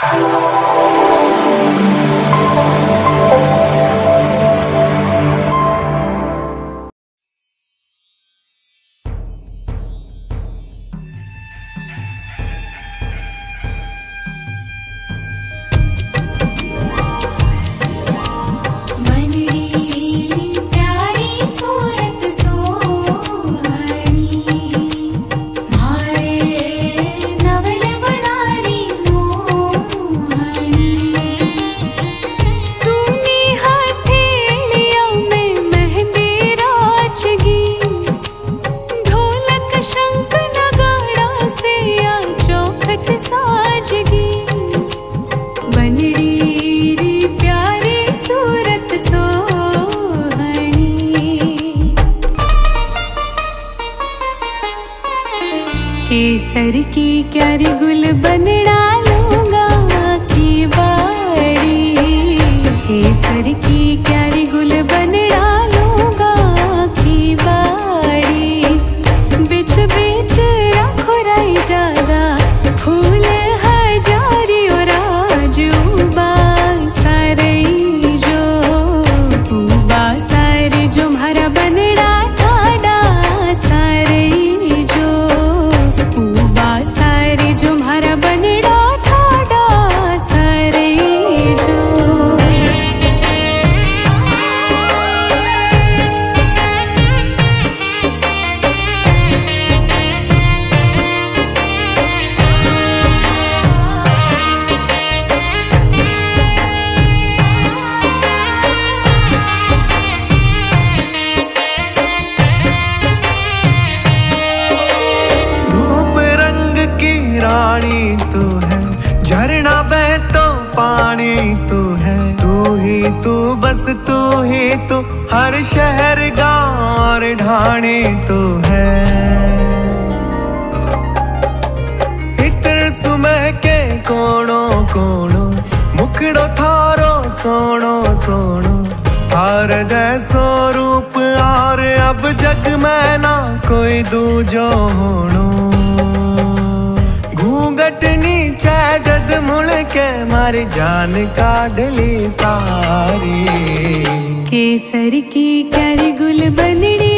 केसर की क्यारी गुल बन डालूंगा की बाड़ी, केसर की क्यारी गुल बन डालूंगा की बाड़ी। बिच बिच रखो राई ज्यादा फूल हजारी और आजूबा सारे जो म्हारा बनड़ा ठाडा सारे जो म्हारा बनड़ा ठाडा सारे जो। रानी तू है, झरना बह तो पानी तू है, तू ही तू बस तू ही तू, हर शहर गाँव और ढाणी तू है। इतर सुमह के कोणो कोणो मुखड़ो थारो सोनो सोनो, थार जैसो रूप और अब जग में ना कोई दूजो होनो। घूंघट नीचे जद मुड़ के मारी जान काढ़ली सारी, केसर की क्यारी गुल बनड़ी